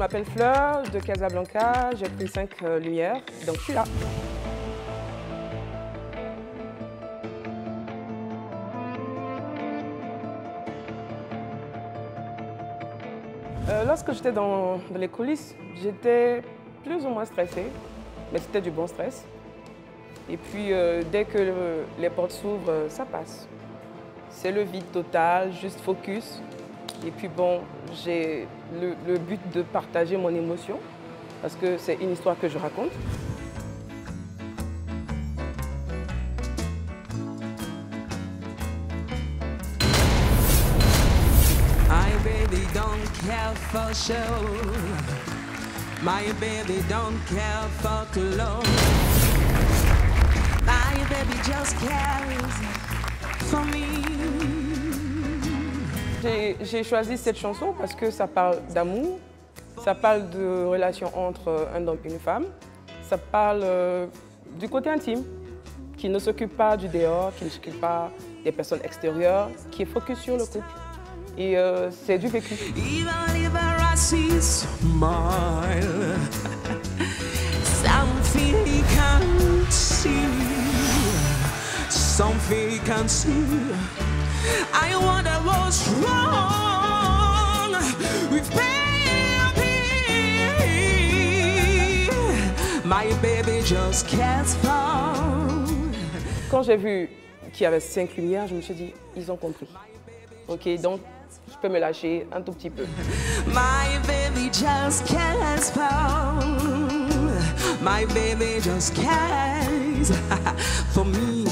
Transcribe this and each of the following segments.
m'appelle Fleur de Casablanca, j'ai pris 5 lumières, donc je suis là. Lorsque j'étais dans les coulisses, j'étais plus ou moins stressée, mais c'était du bon stress. Et puis dès que les portes s'ouvrent, ça passe. C'est le vide total, juste focus. Et puis bon, j'ai le but de partager mon émotion, parce que c'est une histoire que je raconte. My baby don't care for show. My baby don't care for clothes. My baby just cares for me. J'ai choisi cette chanson parce que ça parle d'amour, ça parle de relation entre un homme et une femme, ça parle du côté intime, qui ne s'occupe pas du dehors, qui ne s'occupe pas des personnes extérieures, qui est focus sur le couple. Et c'est du vécu. Even if I see smile, something he can't see, something he can't see. I wonder what's wrong with baby. My baby just cares for. Quand j'ai vu qu'il y avait 5 lumières, je me suis dit, ils ont compris. Ok, donc je peux me lâcher un tout petit peu. My baby just cares for. My baby just cares for me.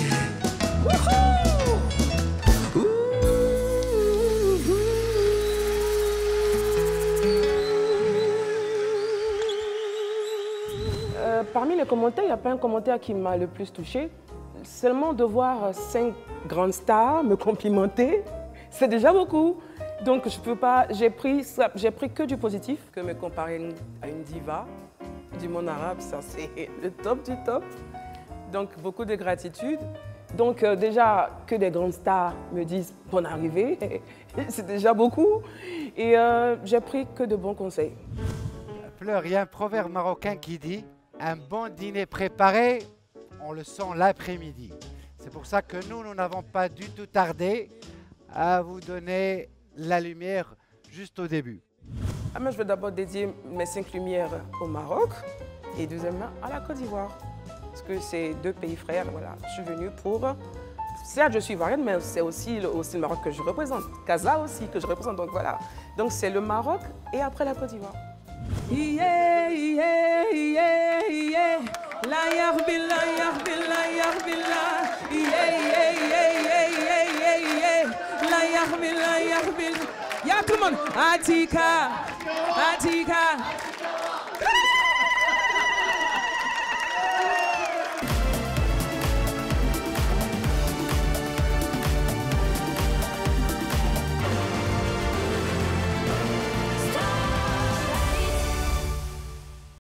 Parmi les commentaires, il n'y a pas un commentaire qui m'a le plus touchée. Seulement de voir 5 grandes stars me complimenter, c'est déjà beaucoup. Donc je peux pas, j'ai pris que du positif. Que me comparer à une diva du monde arabe, ça c'est le top du top. Donc beaucoup de gratitude. Donc déjà que des grandes stars me disent bonne arrivée, c'est déjà beaucoup. Et j'ai pris que de bons conseils. Fleur, il y a un proverbe marocain qui dit un bon dîner préparé, on le sent l'après-midi. C'est pour ça que nous n'avons pas du tout tardé à vous donner la lumière juste au début. Je vais d'abord dédier mes 5 lumières au Maroc et deuxièmement à la Côte d'Ivoire. Parce que c'est 2 pays frères, voilà. Je suis venue pour... Certes, je suis ivoirienne, mais c'est aussi le Maroc que je représente. Casa aussi que je représente, donc voilà. Donc c'est le Maroc et après la Côte d'Ivoire. Yeah, yeah, yeah, yeah. La yarbilla, yarbilla, yarbilla. Yeah, yeah, yeah, yeah, yeah, yeah, yeah. La yarbilla, yarbilla. Yeah, tout le monde. Atika, Atika.